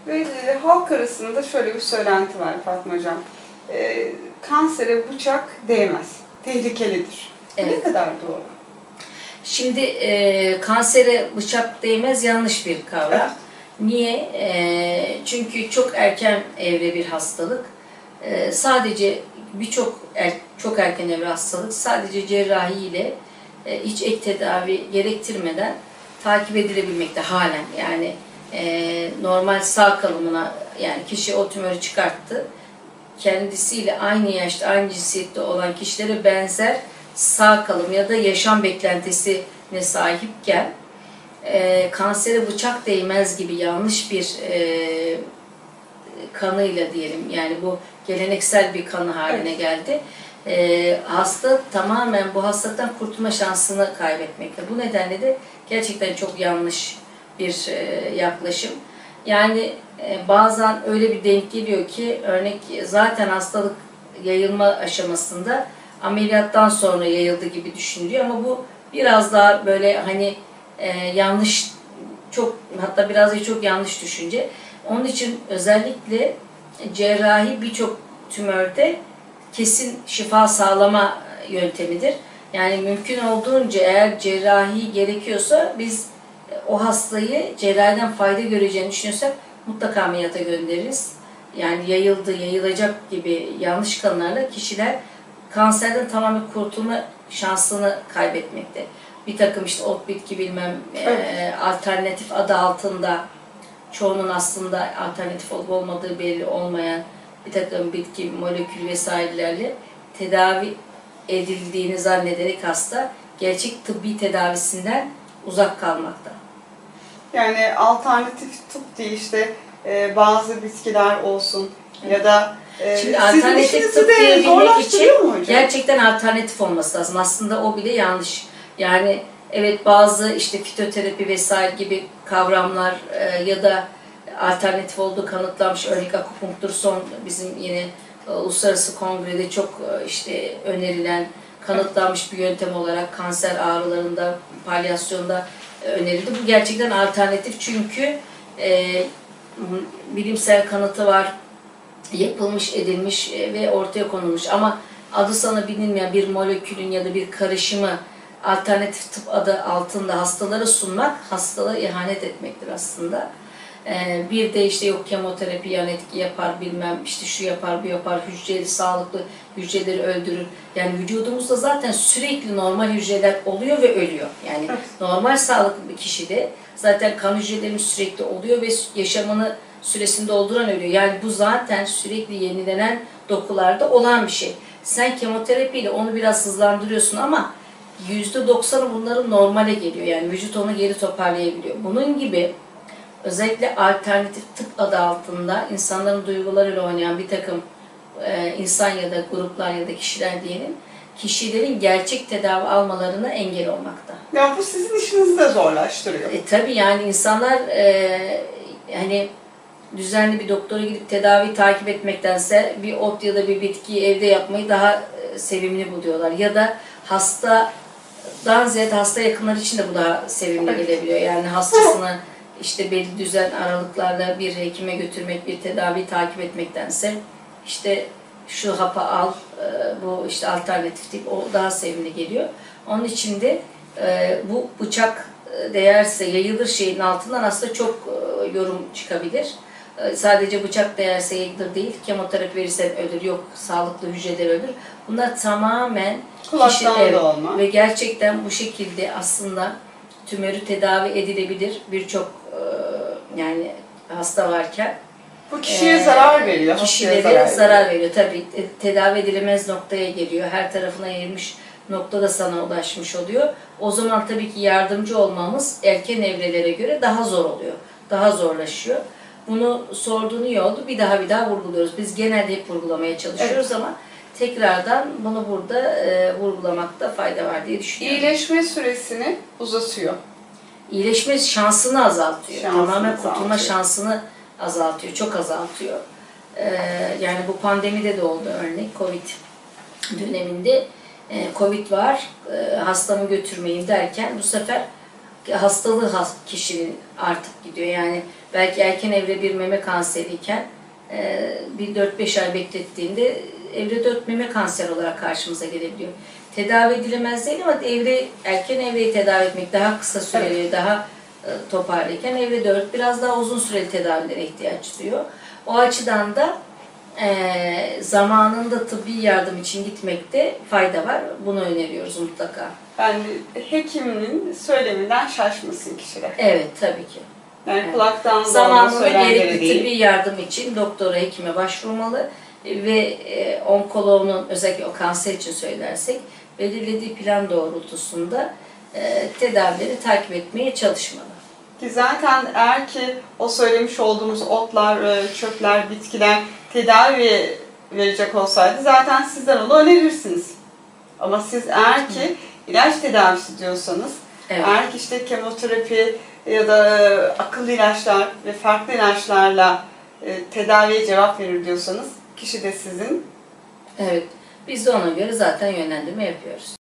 Ve halk arasında şöyle bir söylenti var Fatma Hocam. Kansere bıçak değmez, tehlikelidir. Evet. Ne kadar doğru? Şimdi kansere bıçak değmez yanlış bir kavram. Evet. Niye? Çünkü çok erken evre bir hastalık. Sadece çok erken evre hastalık sadece cerrahi ile hiç ek tedavi gerektirmeden takip edilebilmekte halen. Yani normal sağ kalımına, yani kişi o tümörü çıkarttı. Kendisiyle aynı yaşta, aynı cinsiyette olan kişilere benzer sağ kalım ya da yaşam beklentisine sahipken kansere bıçak değmez gibi yanlış bir kanıyla diyelim, yani bu geleneksel bir kanı haline geldi. Hasta tamamen bu hastalıktan kurtulma şansını kaybetmekte. Bu nedenle de gerçekten çok yanlış bir yaklaşım. Yani bazen öyle bir denk geliyor ki, örnek zaten hastalık yayılma aşamasında ameliyattan sonra yayıldı gibi düşünülüyor ama bu biraz daha böyle hani yanlış, çok, hatta biraz da çok yanlış düşünce. Onun için özellikle cerrahi birçok tümörde kesin şifa sağlama yöntemidir. Yani mümkün olduğunca eğer cerrahi gerekiyorsa biz o hastayı cerrahiden fayda göreceğini düşünüyorsak mutlaka ameliyata göndeririz. Yani yayılacak gibi yanlış kanılarla kişiler kanserden tamamen kurtulma şansını kaybetmekte. Bir takım işte ot bitki bilmem alternatif adı altında, çoğunun aslında alternatif olup olmadığı belli olmayan bir takım bitki molekül vesairelerle tedavi edildiğini zannederek hasta gerçek tıbbi tedavisinden uzak kalmakta. Yani alternatif tıp diye işte bazı bitkiler olsun ya da şimdi alternatif tıp diyebilmek için gerçekten alternatif olması lazım. Aslında o bile yanlış. Yani evet, bazı işte fitoterapi vesaire gibi kavramlar ya da alternatif olduğu kanıtlanmış. Örnek akupunktur son bizim yine uluslararası kongrede çok işte önerilen, kanıtlanmış bir yöntem olarak kanser ağrılarında, palyasyonda önerildi. Bu gerçekten alternatif çünkü bilimsel kanıtı var, yapılmış, edilmiş ve ortaya konulmuş. Ama adı sana bilinmeyen bir molekülün ya da bir karışımı alternatif tıp adı altında hastalara sunmak, hastalığa ihanet etmektir aslında. Bir de işte yok kemoterapi yan etki yapar, bilmem işte şu yapar, bu yapar, sağlıklı hücreleri öldürür. Yani vücudumuzda zaten sürekli normal hücreler oluyor ve ölüyor. Yani normal sağlıklı bir kişide zaten kan hücrelerimiz sürekli oluyor ve yaşamını süresini dolduran ölüyor. Yani bu zaten sürekli yenilenen dokularda olan bir şey. Sen kemoterapiyle onu biraz hızlandırıyorsun ama %90'ı bunların normale geliyor. Yani vücut onu geri toparlayabiliyor. Bunun gibi özellikle alternatif tıp adı altında insanların duygularıyla oynayan bir takım insan ya da gruplar ya da kişiler diyelim, kişilerin gerçek tedavi almalarına engel olmakta. Ya bu sizin işinizi de zorlaştırıyor. Tabii yani insanlar hani düzenli bir doktora gidip tedavi takip etmektense bir ot ya da bir bitkiyi evde yapmayı daha sevimli buluyorlar. Ya da hastadan ziyade hasta yakınları için de bu daha sevimli gelebiliyor. Yani hastasını işte belli düzen aralıklarla bir hekime götürmek, bir tedavi takip etmektense işte şu hapı al, bu işte alternatif değil, o daha sevimli geliyor. Onun için de bu bıçak değerse yayılır şeyin altından aslında çok yorum çıkabilir. Sadece bıçak değerse yayılır değil, kemoterapi verirsen ölür, yok sağlıklı hücreler ölür. Bunlar tamamen kişi ve gerçekten bu şekilde aslında tümörü tedavi edilebilir birçok yani hasta varken. Bu kişiye zarar veriyor. Kişilere zarar veriyor. Tabii tedavi edilemez noktaya geliyor. Her tarafına yayılmış noktada sana ulaşmış oluyor. O zaman tabii ki yardımcı olmamız erken evrelere göre daha zor oluyor. Daha zorlaşıyor. Bunu sorduğun iyi oldu. Bir daha vurguluyoruz. Biz genelde hep vurgulamaya çalışıyoruz ama tekrardan bunu burada vurgulamakta fayda var diye düşünüyorum. İyileşme süresini uzatıyor. İyileşme şansını azaltıyor. Tamamen kurtulma şansını azaltıyor. Çok azaltıyor. Yani bu pandemide de oldu örnek. Covid döneminde Covid var. Hastamı götürmeyin derken bu sefer hastalığı kişinin artıp gidiyor. Yani belki erken evre bir meme kanseriyken bir 4-5 ay beklettiğinde evre 4 meme kanseri olarak karşımıza gelebiliyor. Tedavi edilemez değil ama erken evreyi tedavi etmek daha kısa süreli, evet, daha toparlayken evre 4 biraz daha uzun süreli tedavilere ihtiyaç duyuyor. O açıdan da zamanında tıbbi yardım için gitmekte fayda var. Bunu öneriyoruz mutlaka. Yani hekiminin söyleminden şaşmasın kişiler. Evet, tabii ki. Yani evet, kulaktan zamanında gerekli tıbbi yardım için doktora, hekime başvurmalı ve onkoloğunun, özellikle o kanser için söylersek, belirlediği plan doğrultusunda tedavileri takip etmeye çalışmalı. Ki zaten eğer ki o söylemiş olduğumuz otlar, çöpler, bitkiler tedavi verecek olsaydı zaten sizden onu önerirsiniz. Ama siz eğer ki ilaç tedavisi diyorsanız, evet, eğer ki işte kemoterapi ya da akıllı ilaçlar ve farklı ilaçlarla tedaviye cevap verir diyorsanız, kişi de sizin. Evet, biz de ona göre zaten yönlendirme yapıyoruz.